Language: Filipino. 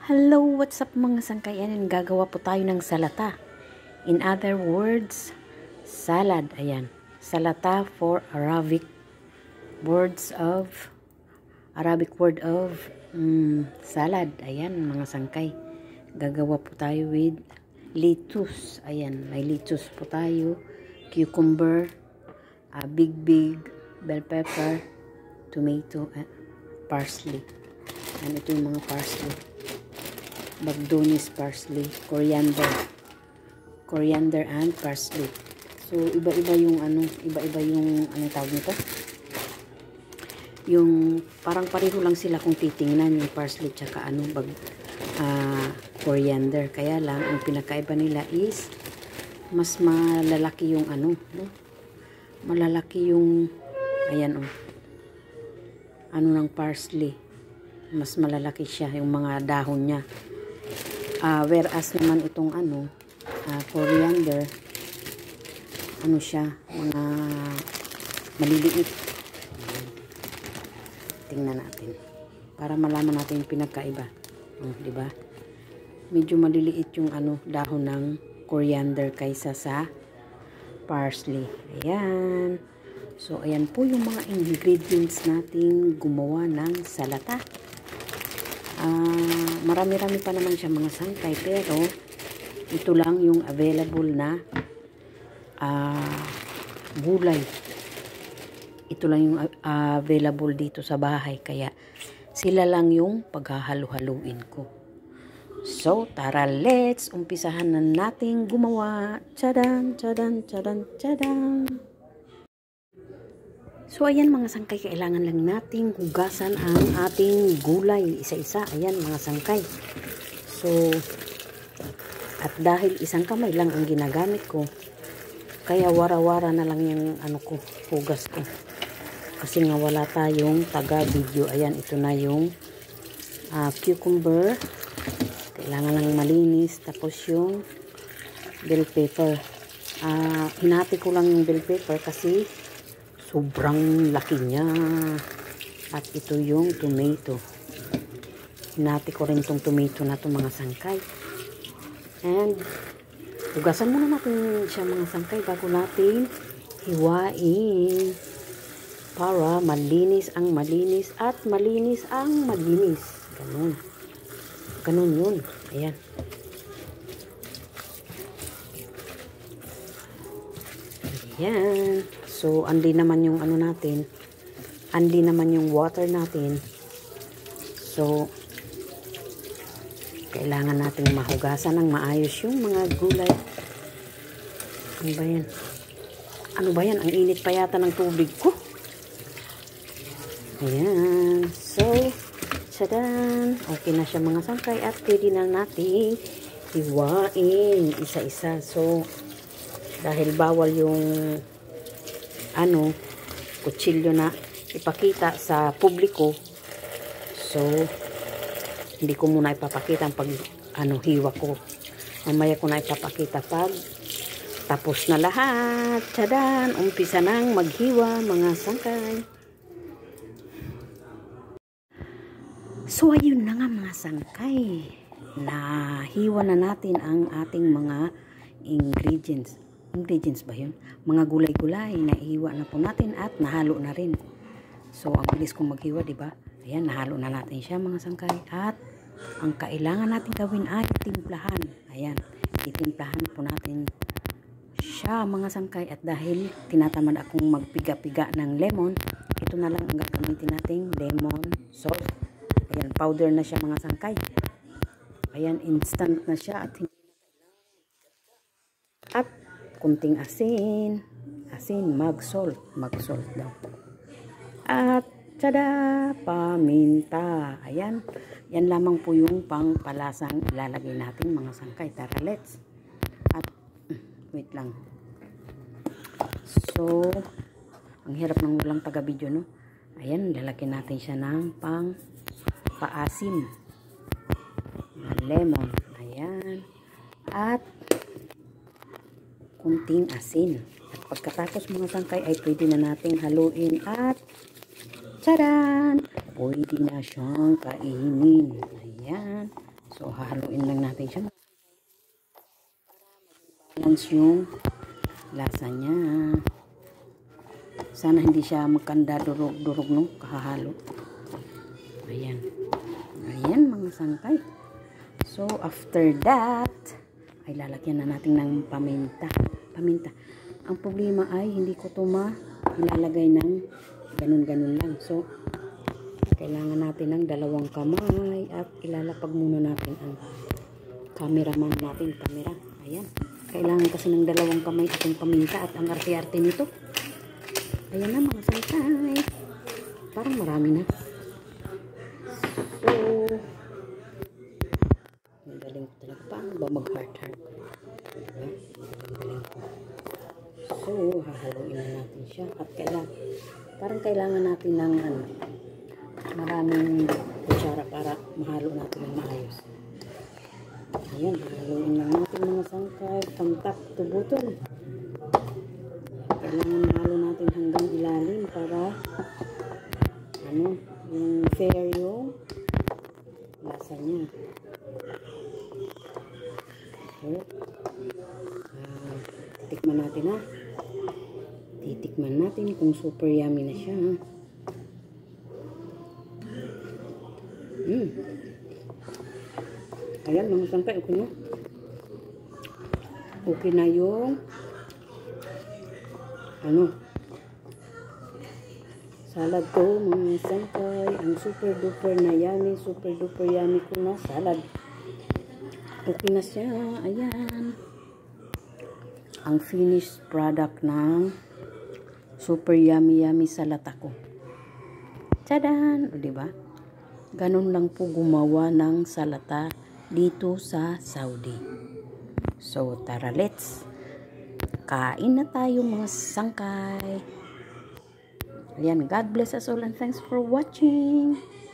Hello, what's up mga sangkayan? Gagawa po tayo ng salata. In other words, salad. Ayan. Salata for Arabic word of salad. Ayan mga sangkay. Gagawa po tayo with lettuce. Ayan, may lettuce po tayo. Cucumber, big bell pepper, tomato, parsley. Ayan, ito yung mga parsley. Bagdonis parsley, coriander and parsley. So iba-iba yung tawag nito. Yung parang pareho lang sila kung titingnan, yung parsley tsaka coriander. Kaya lang ang pinakaiba nila is mas malalaki yung malalaki yung ng parsley. Mas malalaki siya yung mga dahon niya. Whereas naman itong coriander, siya, mga maliliit. Tingnan natin. Para malaman natin yung pinagkaiba. Di ba? Medyo maliliit yung dahon ng coriander kaysa sa parsley. Ayan. So, ayan po yung mga ingredients natin gumawa ng salata. Marami-rami pa naman siya mga sangkay, pero ito lang yung available na gulay. Ito lang yung available dito sa bahay, kaya sila lang yung paghahalo-haluin ko. So, tara, let's umpisahan na nating gumawa. Tadam, tadam, tadam, tadam. So, ayan mga sangkay, kailangan lang nating hugasan ang ating gulay isa-isa. Ayan mga sangkay. So, at dahil isang kamay lang ang ginagamit ko, kaya wara-wara na lang yung hugas ko. Kasi nga wala tayong taga-video. Ayan, ito na yung cucumber. Kailangan lang malinis. Tapos yung bell pepper. Hinati ko lang yung bell pepper kasi sobrang laki niya. At ito yung tomato. Hinati ko rin itong tomato na ito mga sangkay. And hugasan muna natin siya mga sangkay bago natin hiwain. Para malinis ang malinis at malinis ang malinis. Ganun. Ganun yun. Ayan. Ayan. So, andi naman yung andi naman yung water natin. So, kailangan nating mahugasan ng maayos yung mga gulay. Ano ba yan? Ano ba yan? Ang init pa yata ng tubig ko. Ayan. So, sadan. Okay na siya mga sangkay at pwede na nating hiwain isa-isa. So, dahil bawal yung kutsilyo na ipakita sa publiko, so hindi ko muna ipapakita ang hiwa ko. Mamaya ko na ipapakita pag tapos na lahat. Tadaan, umpisa nang maghiwa mga sangkay. So ayun na nga mga sangkay, nahiwa na natin ang ating mga ingredients ba yun? Mga gulay-gulay, naihiwa na po natin at nahalo na rin. So, ang bilis kong maghiwa, diba? Ayan, nahalo na natin siya mga sangkay. At ang kailangan natin gawin ay timplahan. Ayan, itimplahan po natin siya mga sangkay. At dahil tinatamad akong magpiga-piga ng lemon, ito na lang ang gagamitin nating lemon sauce. Ayan, powder na siya mga sangkay. Ayan, instant na siya. At kunting asin, mag-salt daw. At tada, paminta. Ayan, yan lamang po yung pangpalasang ilalagay natin mga sangkay. Tara, let's. At wait lang. So, ang hirap ng walang taga-video, no? Ayan, lalagyan natin siya ng paasim na lemon. Ayan. At kunting asin. At pagkatapos mga sangkay ay pwede na nating haluin at tadaan! Pwede na siyang kainin. Ayan. So, haluin lang natin siya. Balance yung lasa niya. Sana hindi siya magkanda durog-durog no, kahahalo. Ayan. Ayan mga sangkay. So, after that, ay lalagyan na natin ng paminta. Paminta. Ang problema ay hindi ko ito ilalagay ng ganun-ganun lang. So, kailangan natin ng dalawang kamay at ilalapag muna natin ang cameraman natin. Ayan. Kailangan kasi ng dalawang kamay itong paminta at ang arte-arte nito. Ayan na mga sangkay. Parang marami na. So, magaling ko talaga. Paano ba mag-heart-heart? Diba? Magaling ko. So, hahaluin na natin siya. At parang kailangan natin ng maraming kutsara para mahalo natin ng maayos. Ayan, hahaluin lang natin mga sangkay. From top to bottom. Kailangan mahalo natin hanggang ilalim para yung fair yung lasa niya. So, titikman natin titikman natin kung super yummy na siya. Ayan mga sangkay, okay na. Okay na yung salad ko mga sangkay. Ang super duper na yummy, super duper yummy ko na salad. Okay na siya. Ayan. Ang finished product ng super yummy salad ako. Tadaan! O diba? Ganun lang po gumawa ng salata dito sa Saudi. So, tara, let's kain na tayo mga sangkay. Ayan, God bless us all and thanks for watching.